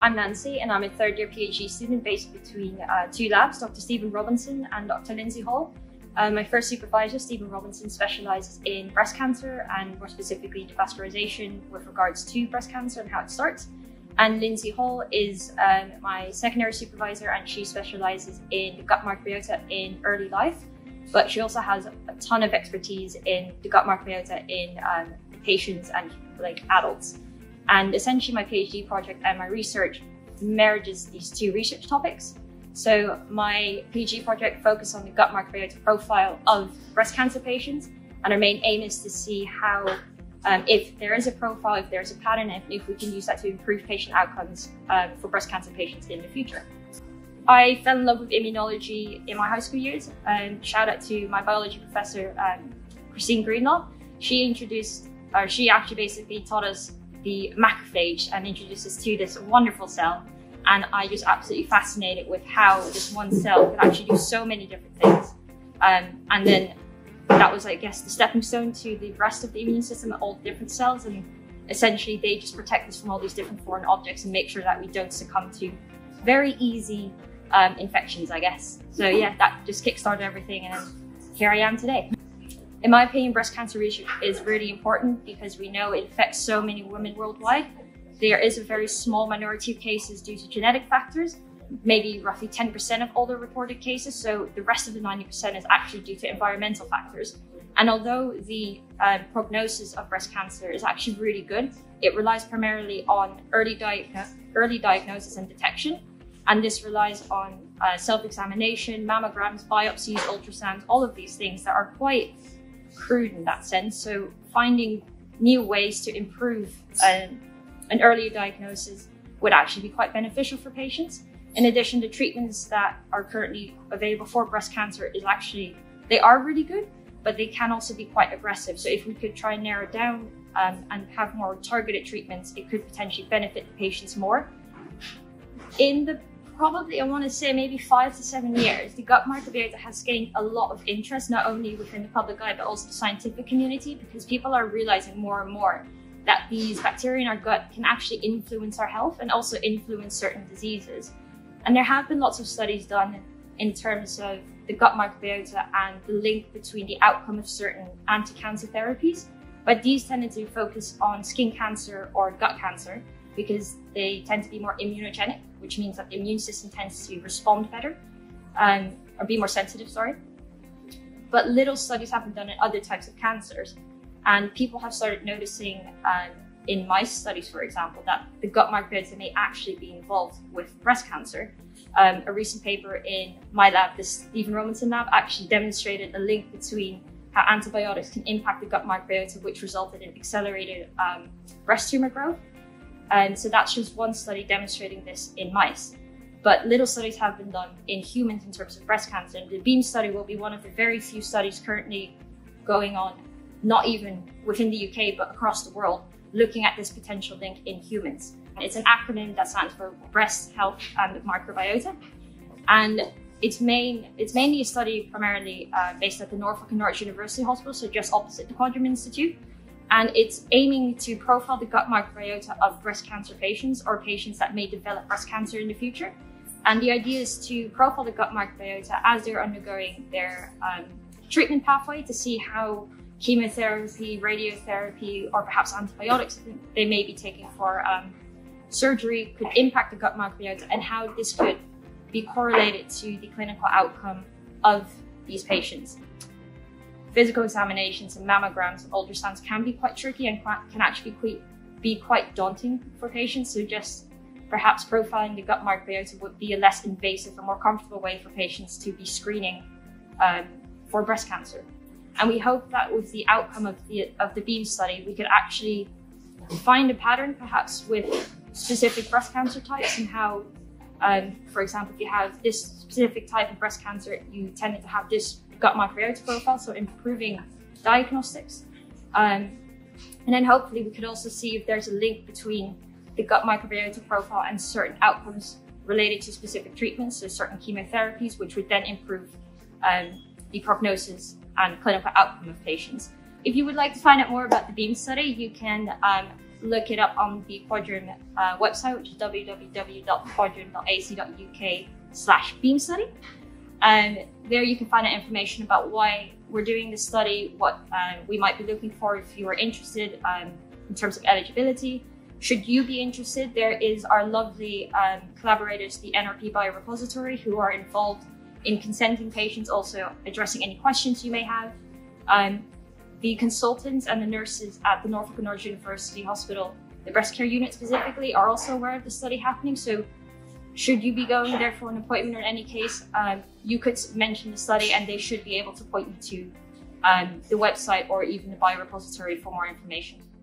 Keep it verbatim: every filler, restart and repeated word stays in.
I'm Nancy, and I'm a third year PhD student based between uh, two labs, Doctor Stephen Robinson and Doctor Lindsay Hall. Uh, my first supervisor, Stephen Robinson, specialises in breast cancer and more specifically devascularization with regards to breast cancer and how it starts. And Lindsay Hall is um, my secondary supervisor, and she specialises in the gut microbiota in early life, but she also has a ton of expertise in the gut microbiota in um, patients and like adults. And essentially my PhD project and my research merges these two research topics. So my PhD project focused on the gut microbiota profile of breast cancer patients, and our main aim is to see how Um, if there is a profile, if there's a pattern, and if we can use that to improve patient outcomes um, for breast cancer patients in the future. I fell in love with immunology in my high school years, and shout out to my biology professor, um, Christine Greenlaw. She introduced, or she actually basically taught us the macrophage and introduced us to this wonderful cell. And I was absolutely fascinated with how this one cell could actually do so many different things. Um, and then that was, I guess, the stepping stone to the rest of the immune system, all the different cells, and essentially they just protect us from all these different foreign objects and make sure that we don't succumb to very easy um, infections, I guess. So yeah, that just kickstarted everything, and here I am today. In my opinion, breast cancer research is really important because we know it affects so many women worldwide. There is a very small minority of cases due to genetic factors, maybe roughly ten percent of all the reported cases. So the rest of the ninety percent is actually due to environmental factors. And although the uh, prognosis of breast cancer is actually really good, it relies primarily on early, diagno early diagnosis and detection. And this relies on uh, self-examination, mammograms, biopsies, ultrasounds, all of these things that are quite crude in that sense. So finding new ways to improve uh, an earlier diagnosis would actually be quite beneficial for patients. In addition, the treatments that are currently available for breast cancer is actually, they are really good, but they can also be quite aggressive. So if we could try and narrow down um, and have more targeted treatments, it could potentially benefit the patients more. In the probably, I want to say maybe five to seven years, the gut microbiota has gained a lot of interest, not only within the public eye, but also the scientific community, because people are realizing more and more that these bacteria in our gut can actually influence our health and also influence certain diseases. And there have been lots of studies done in terms of the gut microbiota and the link between the outcome of certain anti-cancer therapies. But these tended to focus on skin cancer or gut cancer because they tend to be more immunogenic, which means that the immune system tends to respond better, um, or be more sensitive, sorry. But little studies have been done in other types of cancers. And people have started noticing um, in mice studies, for example, that the gut microbiota may actually be involved with breast cancer. Um, a recent paper in my lab, the Stephen Robinson lab, actually demonstrated a link between how antibiotics can impact the gut microbiota, which resulted in accelerated um, breast tumor growth. And so that's just one study demonstrating this in mice. But little studies have been done in humans in terms of breast cancer. And the BEAM study will be one of the very few studies currently going on, not even within the U K, but across the world, looking at this potential link in humans. It's an acronym that stands for Breast Health and Microbiota. And it's, main, it's mainly a study primarily uh, based at the Norfolk and Norwich University Hospital, so just opposite the Quadram Institute. And it's aiming to profile the gut microbiota of breast cancer patients or patients that may develop breast cancer in the future. And the idea is to profile the gut microbiota as they're undergoing their um, treatment pathway to see how chemotherapy, radiotherapy, or perhaps antibiotics they may be taking for um, surgery could impact the gut microbiota, and how this could be correlated to the clinical outcome of these patients. Physical examinations and mammograms and ultrasounds can be quite tricky and can actually be quite, be quite daunting for patients. So just perhaps profiling the gut microbiota would be a less invasive and more comfortable way for patients to be screening um, for breast cancer. And we hope that with the outcome of the, of the BEAM study, we could actually find a pattern perhaps with specific breast cancer types and how, um, for example, if you have this specific type of breast cancer, you tended to have this gut microbiota profile, so improving diagnostics. Um, and then hopefully we could also see if there's a link between the gut microbiota profile and certain outcomes related to specific treatments, so certain chemotherapies, which would then improve um, the prognosis and clinical outcome of patients. If you would like to find out more about the BEAM study, you can um, look it up on the Quadron uh, website, which is w w w dot quadron dot a c dot u k slash beam study. And there you can find out information about why we're doing this study, what uh, we might be looking for if you are interested um, in terms of eligibility. Should you be interested, there is our lovely um, collaborators, the N R P Biorepository, who are involved in consenting patients, also addressing any questions you may have. Um, the consultants and the nurses at the Norfolk and Norwich University Hospital, the breast care unit specifically, are also aware of the study happening. So should you be going there for an appointment or in any case, um, you could mention the study and they should be able to point you to um, the website or even the biorepository for more information.